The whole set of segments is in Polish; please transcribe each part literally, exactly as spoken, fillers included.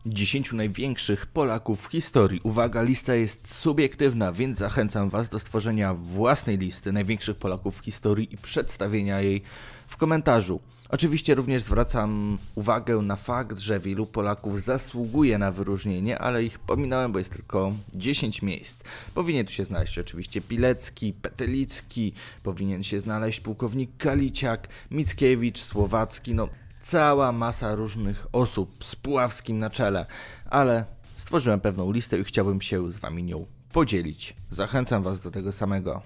dziesięciu największych Polaków w historii. Uwaga, lista jest subiektywna, więc zachęcam Was do stworzenia własnej listy największych Polaków w historii i przedstawienia jej w komentarzu. Oczywiście również zwracam uwagę na fakt, że wielu Polaków zasługuje na wyróżnienie, ale ich pominąłem, bo jest tylko dziesięć miejsc. Powinien tu się znaleźć oczywiście Pilecki, Petelicki, powinien się znaleźć pułkownik Kaliciak, Mickiewicz, Słowacki, no cała masa różnych osób z Puławskim na czele, ale stworzyłem pewną listę i chciałbym się z Wami nią podzielić. Zachęcam Was do tego samego.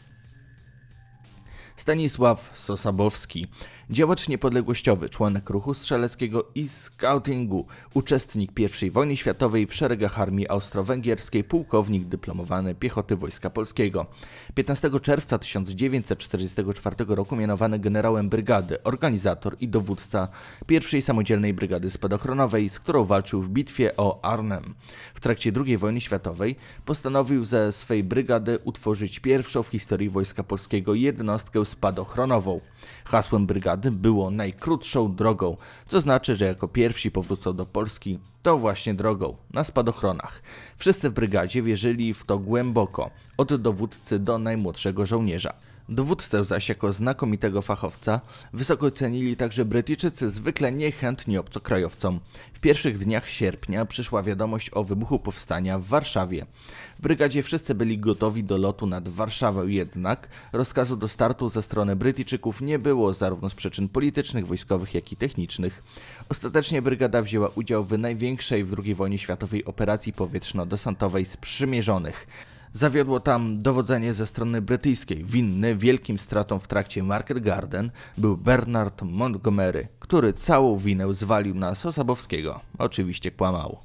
Stanisław Sosabowski, działacz niepodległościowy, członek ruchu strzeleckiego i skautingu, uczestnik pierwszej wojny światowej w szeregach armii austro-węgierskiej, pułkownik dyplomowany piechoty Wojska Polskiego. piętnastego czerwca tysiąc dziewięćset czterdziestego czwartego roku mianowany generałem brygady, organizator i dowódca pierwszej samodzielnej brygady spadochronowej, z którą walczył w bitwie o Arnhem. W trakcie drugiej wojny światowej postanowił ze swej brygady utworzyć pierwszą w historii Wojska Polskiego jednostkę spadochronową. Hasłem brygady było najkrótszą drogą, co znaczy, że jako pierwsi powrócą do Polski tą właśnie drogą, na spadochronach. Wszyscy w brygadzie wierzyli w to głęboko, od dowódcy do najmłodszego żołnierza. Dowódcę zaś jako znakomitego fachowca wysoko cenili także Brytyjczycy, zwykle niechętni obcokrajowcom. W pierwszych dniach sierpnia przyszła wiadomość o wybuchu powstania w Warszawie. W brygadzie wszyscy byli gotowi do lotu nad Warszawę, jednak rozkazu do startu ze strony Brytyjczyków nie było, zarówno z przyczyn politycznych, wojskowych, jak i technicznych. Ostatecznie brygada wzięła udział w największej w drugiej wojnie światowej operacji powietrzno-desantowej sprzymierzonych. Zawiodło tam dowodzenie ze strony brytyjskiej. Winny wielkim stratom w trakcie Market Garden był Bernard Montgomery, który całą winę zwalił na Sosabowskiego. Oczywiście kłamał.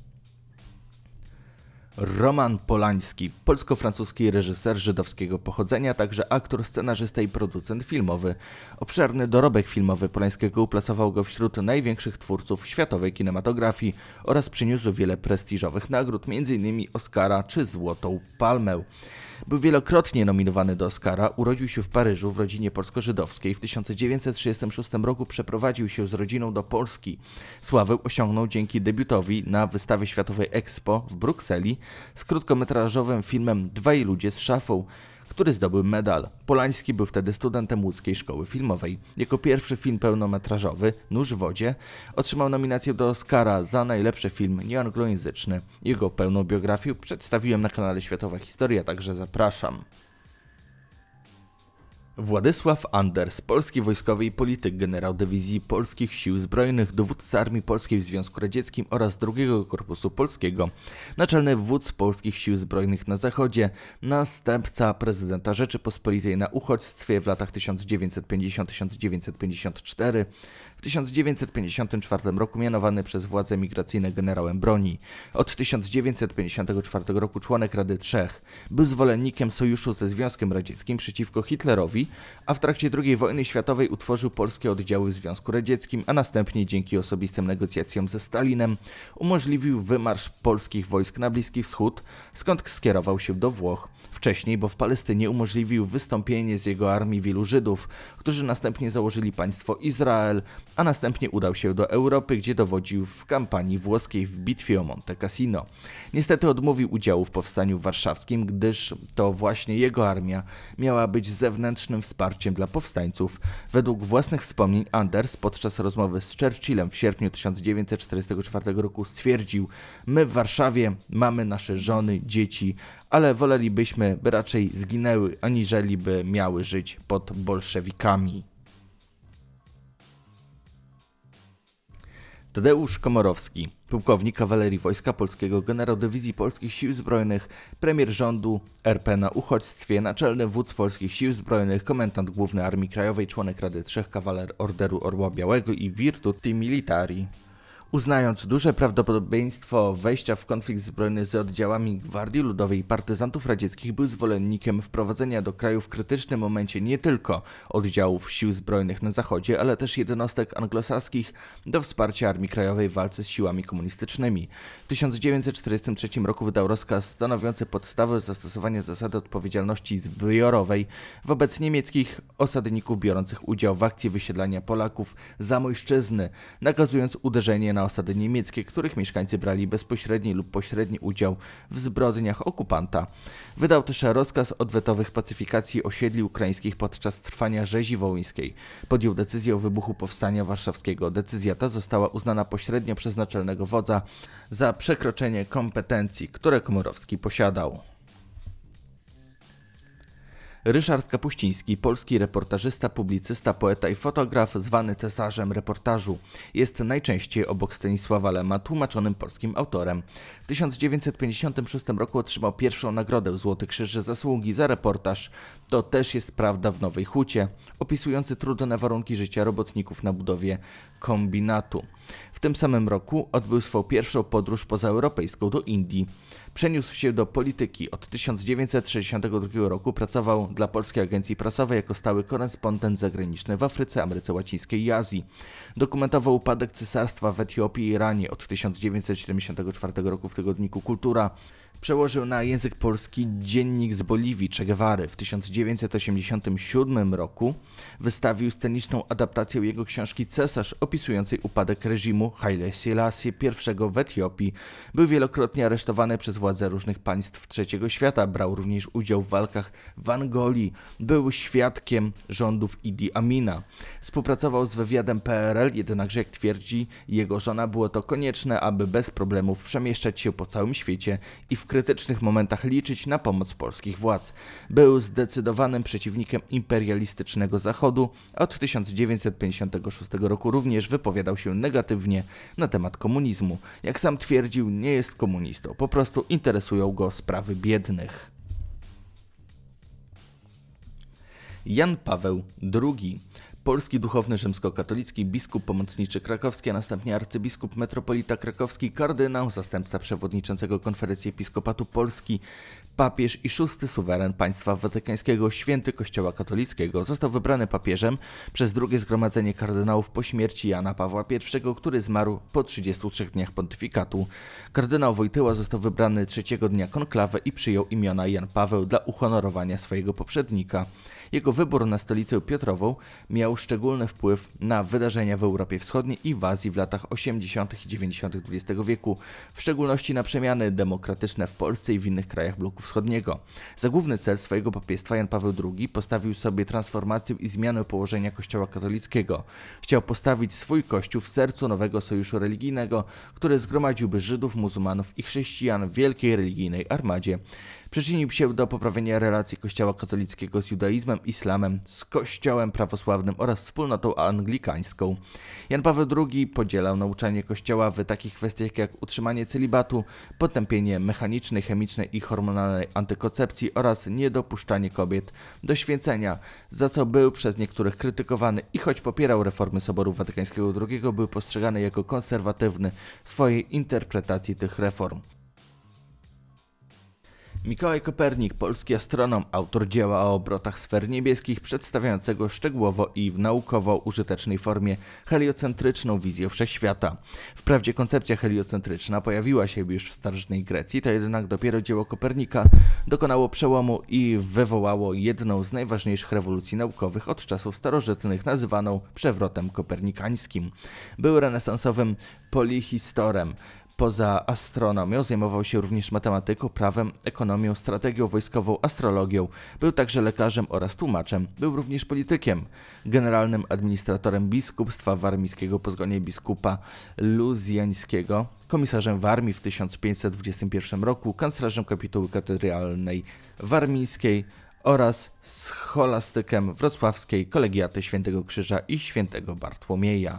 Roman Polański, polsko-francuski reżyser żydowskiego pochodzenia, także aktor, scenarzysta i producent filmowy. Obszerny dorobek filmowy Polańskiego uplasował go wśród największych twórców światowej kinematografii oraz przyniósł wiele prestiżowych nagród, między innymi Oscara czy Złotą Palmę. Był wielokrotnie nominowany do Oscara, urodził się w Paryżu w rodzinie polsko-żydowskiej. W tysiąc dziewięćset trzydziestym szóstym roku przeprowadził się z rodziną do Polski. Sławę osiągnął dzięki debiutowi na wystawie światowej Expo w Brukseli z krótkometrażowym filmem Dwaj ludzie z szafą, który zdobył medal. Polański był wtedy studentem łódzkiej szkoły filmowej. Jako pierwszy film pełnometrażowy, Nóż w wodzie, otrzymał nominację do Oscara za najlepszy film nieanglojęzyczny. Jego pełną biografię przedstawiłem na kanale Światowa Historia, także zapraszam. Władysław Anders, polski wojskowy i polityk, generał dywizji Polskich Sił Zbrojnych, dowódca Armii Polskiej w Związku Radzieckim oraz drugiego Korpusu Polskiego, naczelny wódz Polskich Sił Zbrojnych na Zachodzie, następca prezydenta Rzeczypospolitej na uchodźstwie w latach tysiąc dziewięćset pięćdziesiątym do tysiąc dziewięćset pięćdziesiątego czwartego. W tysiąc dziewięćset pięćdziesiątym czwartym roku mianowany przez władze migracyjne generałem broni. Od tysiąc dziewięćset pięćdziesiątego czwartego roku członek Rady Trzech. Był zwolennikiem sojuszu ze Związkiem Radzieckim przeciwko Hitlerowi, a w trakcie drugiej wojny światowej utworzył polskie oddziały w Związku Radzieckim, a następnie dzięki osobistym negocjacjom ze Stalinem umożliwił wymarsz polskich wojsk na Bliski Wschód, skąd skierował się do Włoch. Wcześniej, bo w Palestynie umożliwił wystąpienie z jego armii wielu Żydów, którzy następnie założyli państwo Izrael, a następnie udał się do Europy, gdzie dowodził w kampanii włoskiej w bitwie o Monte Cassino. Niestety odmówił udziału w powstaniu warszawskim, gdyż to właśnie jego armia miała być zewnętrznym wsparciem dla powstańców. Według własnych wspomnień Anders podczas rozmowy z Churchillem w sierpniu tysiąc dziewięćset czterdziestego czwartego roku stwierdził: my w Warszawie mamy nasze żony, dzieci, ale wolelibyśmy, by raczej zginęły, aniżeli by miały żyć pod bolszewikami. Tadeusz Komorowski, pułkownik kawalerii Wojska Polskiego, generał dywizji Polskich Sił Zbrojnych, premier rządu R P na uchodźstwie, naczelny wódz Polskich Sił Zbrojnych, komendant główny Armii Krajowej, członek Rady Trzech, kawaler Orderu Orła Białego i Virtuti Militari. Uznając duże prawdopodobieństwo wejścia w konflikt zbrojny z oddziałami Gwardii Ludowej i partyzantów radzieckich, był zwolennikiem wprowadzenia do kraju w krytycznym momencie nie tylko oddziałów sił zbrojnych na zachodzie, ale też jednostek anglosaskich do wsparcia Armii Krajowej w walce z siłami komunistycznymi. W tysiąc dziewięćset czterdziestym trzecim roku wydał rozkaz stanowiący podstawę zastosowania zasady odpowiedzialności zbiorowej wobec niemieckich osadników biorących udział w akcji wysiedlania Polaków z Zamojszczyzny, nakazując uderzenie na na osady niemieckie, których mieszkańcy brali bezpośredni lub pośredni udział w zbrodniach okupanta. Wydał też rozkaz odwetowych pacyfikacji osiedli ukraińskich podczas trwania rzezi wołyńskiej. Podjął decyzję o wybuchu Powstania Warszawskiego. Decyzja ta została uznana pośrednio przez naczelnego wodza za przekroczenie kompetencji, które Komorowski posiadał. Ryszard Kapuściński, polski reportażysta, publicysta, poeta i fotograf, zwany cesarzem reportażu. Jest najczęściej obok Stanisława Lema tłumaczonym polskim autorem. W tysiąc dziewięćset pięćdziesiątym szóstym roku otrzymał pierwszą nagrodę Złoty Krzyż Zasługi za reportaż To też jest prawda w Nowej Hucie, opisujący trudne warunki życia robotników na budowie kombinatu. W tym samym roku odbył swą pierwszą podróż pozaeuropejską do Indii. Przeniósł się do polityki. Od tysiąc dziewięćset sześćdziesiątego drugiego roku pracował dla Polskiej Agencji Prasowej jako stały korespondent zagraniczny w Afryce, Ameryce Łacińskiej i Azji. Dokumentował upadek cesarstwa w Etiopii i Iranie od tysiąc dziewięćset siedemdziesiątego czwartego roku w tygodniku Kultura. Przełożył na język polski Dziennik z Boliwii Che Guevary. W tysiąc dziewięćset osiemdziesiątym siódmym roku wystawił sceniczną adaptację jego książki Cesarz, opisującej upadek reżimu Haile Selassie I w Etiopii. Był wielokrotnie aresztowany przez władze różnych państw trzeciego świata. Brał również udział w walkach w Angolii. Był świadkiem rządów Idi Amina. Współpracował z wywiadem P R L, jednakże jak twierdzi jego żona, było to konieczne, aby bez problemów przemieszczać się po całym świecie i w krytycznych momentach liczyć na pomoc polskich władz. Był zdecydowanym przeciwnikiem imperialistycznego Zachodu, a od tysiąc dziewięćset pięćdziesiątego szóstego roku również wypowiadał się negatywnie na temat komunizmu. Jak sam twierdził, nie jest komunistą, po prostu interesują go sprawy biednych. Jan Paweł drugi. Polski duchowny rzymskokatolicki, biskup pomocniczy krakowski, a następnie arcybiskup metropolita krakowski, kardynał, zastępca przewodniczącego Konferencji Episkopatu Polski, papież i szósty suweren państwa watykańskiego, święty Kościoła katolickiego. Został wybrany papieżem przez drugie zgromadzenie kardynałów po śmierci Jana Pawła pierwszego, który zmarł po trzydziestu trzech dniach pontyfikatu. Kardynał Wojtyła został wybrany trzeciego dnia konklawy i przyjął imiona Jan Paweł dla uhonorowania swojego poprzednika. Jego wybór na stolicę Piotrową miał szczególny wpływ na wydarzenia w Europie Wschodniej i w Azji w latach osiemdziesiątych i dziewięćdziesiątych dwudziestego wieku, w szczególności na przemiany demokratyczne w Polsce i w innych krajach bloku wschodniego. Za główny cel swojego papiestwa Jan Paweł drugi postawił sobie transformację i zmianę położenia Kościoła katolickiego. Chciał postawić swój Kościół w sercu nowego sojuszu religijnego, który zgromadziłby Żydów, muzułmanów i chrześcijan w wielkiej religijnej armadzie. Przyczynił się do poprawienia relacji Kościoła katolickiego z judaizmem, islamem, z Kościołem prawosławnym oraz wspólnotą anglikańską. Jan Paweł drugi podzielał nauczanie Kościoła w takich kwestiach jak utrzymanie celibatu, potępienie mechanicznej, chemicznej i hormonalnej antykoncepcji oraz niedopuszczanie kobiet do święcenia, za co był przez niektórych krytykowany i choć popierał reformy Soboru Watykańskiego drugiego, był postrzegany jako konserwatywny w swojej interpretacji tych reform. Mikołaj Kopernik, polski astronom, autor dzieła o obrotach sfer niebieskich, przedstawiającego szczegółowo i w naukowo-użytecznej formie heliocentryczną wizję wszechświata. Wprawdzie koncepcja heliocentryczna pojawiła się już w starożytnej Grecji, to jednak dopiero dzieło Kopernika dokonało przełomu i wywołało jedną z najważniejszych rewolucji naukowych od czasów starożytnych, nazywaną przewrotem kopernikańskim. Był renesansowym polihistorem. Poza astronomią zajmował się również matematyką, prawem, ekonomią, strategią wojskową, astrologią. Był także lekarzem oraz tłumaczem. Był również politykiem, generalnym administratorem biskupstwa warmińskiego po zgonie biskupa luzjańskiego, komisarzem w armii w tysiąc pięćset dwudziestym pierwszym roku, kanclerzem kapituły katedralnej warmińskiej oraz scholastykiem wrocławskiej kolegiaty Świętego Krzyża i Świętego Bartłomieja.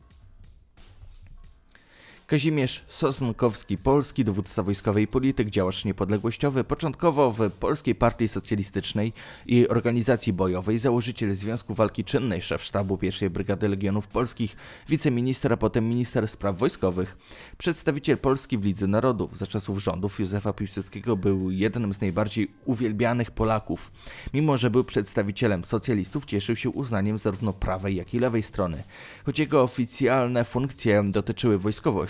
Kazimierz Sosnkowski, polski dowódca wojskowy i polityk, działacz niepodległościowy, początkowo w Polskiej Partii Socjalistycznej i Organizacji Bojowej, założyciel Związku Walki Czynnej, szef sztabu pierwszej Brygady Legionów Polskich, wiceminister, a potem minister spraw wojskowych. Przedstawiciel Polski w Lidze Narodów. Za czasów rządów Józefa Piłsudskiego był jednym z najbardziej uwielbianych Polaków. Mimo że był przedstawicielem socjalistów, cieszył się uznaniem zarówno prawej, jak i lewej strony. Choć jego oficjalne funkcje dotyczyły wojskowości,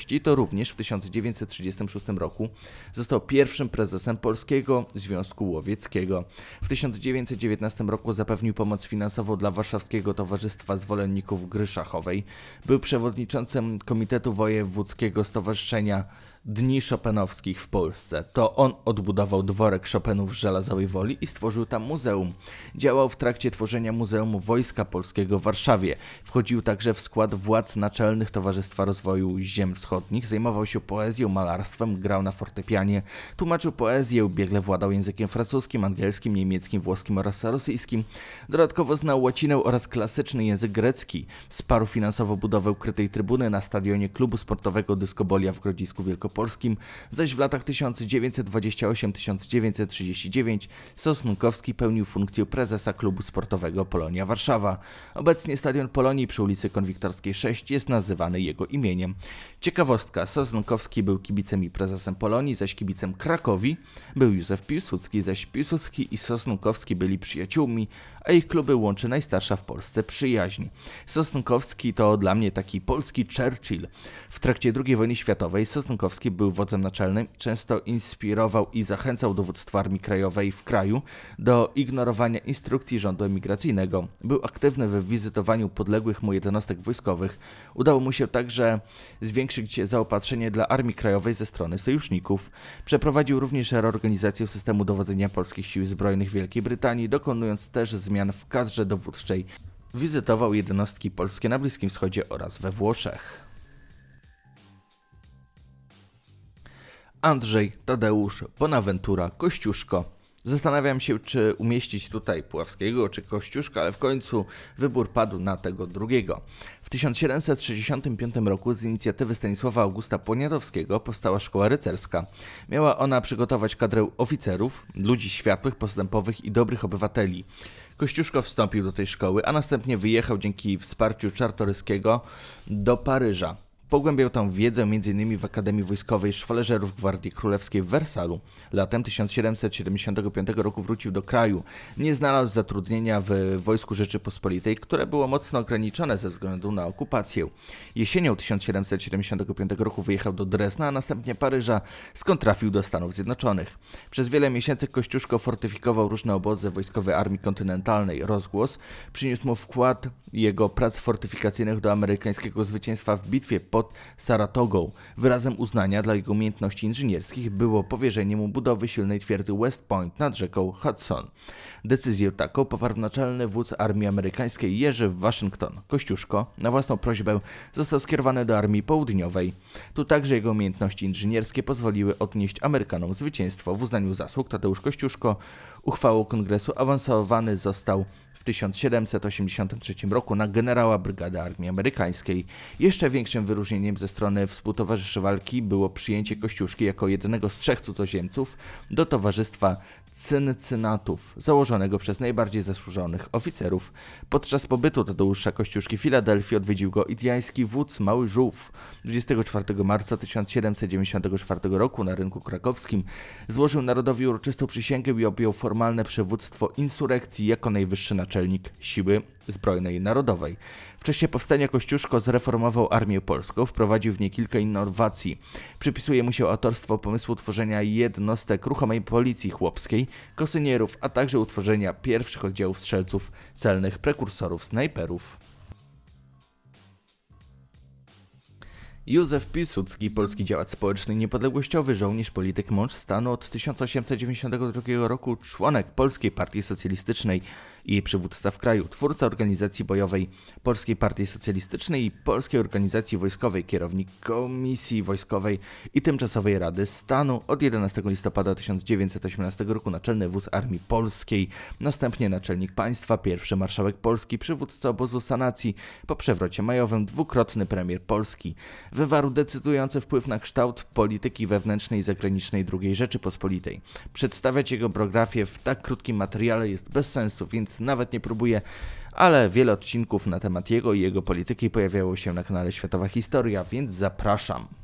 Możliwości, to również w tysiąc dziewięćset trzydziestym szóstym roku został pierwszym prezesem Polskiego Związku Łowieckiego. W tysiąc dziewięćset dziewiętnastym roku zapewnił pomoc finansową dla Warszawskiego Towarzystwa Zwolenników Gry Szachowej. Był przewodniczącym Komitetu Wojewódzkiego Stowarzyszenia Dni Chopinowskich w Polsce. To on odbudował dworek Chopinów w Żelazowej Woli i stworzył tam muzeum. Działał w trakcie tworzenia Muzeum Wojska Polskiego w Warszawie. Wchodził także w skład władz naczelnych Towarzystwa Rozwoju Ziem Wschodnich. Zajmował się poezją, malarstwem, grał na fortepianie, tłumaczył poezję, biegle władał językiem francuskim, angielskim, niemieckim, włoskim oraz rosyjskim. Dodatkowo znał łacinę oraz klasyczny język grecki. Wsparł finansowo budowę ukrytej trybuny na stadionie klubu sportowego Dyskobolia w Grodzisku Wielkopolskim. Zaś w latach tysiąc dziewięćset dwudziestym ósmym do tysiąc dziewięćset trzydziestego dziewiątego Sosnkowski pełnił funkcję prezesa klubu sportowego Polonia Warszawa. Obecnie stadion Polonii przy ulicy Konwiktorskiej sześć jest nazywany jego imieniem. Ciekawostka, Sosnkowski był kibicem i prezesem Polonii, zaś kibicem Krakowi był Józef Piłsudski, zaś Piłsudski i Sosnkowski byli przyjaciółmi, a ich kluby łączy najstarsza w Polsce przyjaźń. Sosnkowski to dla mnie taki polski Churchill. W trakcie drugiej wojny światowej Sosnkowski był wodzem naczelnym, często inspirował i zachęcał dowództwo Armii Krajowej w kraju do ignorowania instrukcji rządu emigracyjnego. Był aktywny w wizytowaniu podległych mu jednostek wojskowych. Udało mu się także zwiększyć zaopatrzenie dla Armii Krajowej ze strony sojuszników. Przeprowadził również reorganizację systemu dowodzenia polskich sił zbrojnych Wielkiej Brytanii, dokonując też zmian w kadrze dowódczej. Wizytował jednostki polskie na Bliskim Wschodzie oraz we Włoszech. Andrzej Tadeusz Bonaventura Kościuszko. Zastanawiam się, czy umieścić tutaj Puławskiego czy Kościuszka, ale w końcu wybór padł na tego drugiego. W tysiąc siedemset sześćdziesiątym piątym roku z inicjatywy Stanisława Augusta Poniatowskiego powstała szkoła rycerska. Miała ona przygotować kadrę oficerów, ludzi światłych, postępowych i dobrych obywateli. Kościuszko wstąpił do tej szkoły, a następnie wyjechał dzięki wsparciu Czartoryskiego do Paryża. Pogłębiał tam wiedzę m in w Akademii Wojskowej Szwoleżerów Gwardii Królewskiej w Wersalu. Latem tysiąc siedemset siedemdziesiątego piątego roku wrócił do kraju. Nie znalazł zatrudnienia w Wojsku Rzeczypospolitej, które było mocno ograniczone ze względu na okupację. Jesienią tysiąc siedemset siedemdziesiątego piątego roku wyjechał do Drezna, a następnie Paryża, skąd trafił do Stanów Zjednoczonych. Przez wiele miesięcy Kościuszko fortyfikował różne obozy wojskowej Armii Kontynentalnej. Rozgłos przyniósł mu wkład jego prac fortyfikacyjnych do amerykańskiego zwycięstwa w bitwie pod Saratogą. Wyrazem uznania dla jego umiejętności inżynierskich było powierzenie mu budowy silnej twierdzy West Point nad rzeką Hudson. Decyzję taką poparł naczelny wódz armii amerykańskiej Jerzy Waszyngton. Kościuszko na własną prośbę został skierowany do Armii Południowej. Tu także jego umiejętności inżynierskie pozwoliły odnieść Amerykanom zwycięstwo. W uznaniu zasług Tadeusz Kościuszko uchwałą kongresu awansowany został w tysiąc siedemset osiemdziesiątym trzecim roku na generała brygady armii amerykańskiej. Jeszcze większym wyróżnieniem ze strony współtowarzyszy walki było przyjęcie Kościuszki jako jednego z trzech cudzoziemców do Towarzystwa Cyncynatów, założonego przez najbardziej zasłużonych oficerów. Podczas pobytu Tadeusza Kościuszki w Filadelfii odwiedził go indiański wódz Mały Żółw. dwudziestego czwartego marca tysiąc siedemset dziewięćdziesiątego czwartego roku na rynku krakowskim złożył narodowi uroczystą przysięgę i objął formalne przywództwo insurekcji jako najwyższy naczelnik siły zbrojnej narodowej. W czasie powstania Kościuszko zreformował armię polską, wprowadził w niej kilka innowacji. Przypisuje mu się autorstwo pomysłu tworzenia jednostek ruchomej policji chłopskiej, kosynierów, a także utworzenia pierwszych oddziałów strzelców celnych, prekursorów, snajperów. Józef Piłsudski, polski działacz społeczny, niepodległościowy, żołnierz, polityk, mąż stanu, od tysiąc osiemset dziewięćdziesiątego drugiego roku członek Polskiej Partii Socjalistycznej i jej przywódca w kraju, twórca organizacji bojowej Polskiej Partii Socjalistycznej i Polskiej Organizacji Wojskowej, kierownik Komisji Wojskowej i Tymczasowej Rady Stanu, od jedenastego listopada tysiąc dziewięćset osiemnastego roku naczelny wódz Armii Polskiej, następnie naczelnik państwa, pierwszy marszałek Polski, przywódca obozu sanacji, po przewrocie majowym dwukrotny premier Polski. Wywarł decydujący wpływ na kształt polityki wewnętrznej i zagranicznej drugiej Rzeczypospolitej. Przedstawiać jego biografię w tak krótkim materiale jest bez sensu, więc nawet nie próbuję, ale wiele odcinków na temat jego i jego polityki pojawiało się na kanale Światowa Historia, więc zapraszam.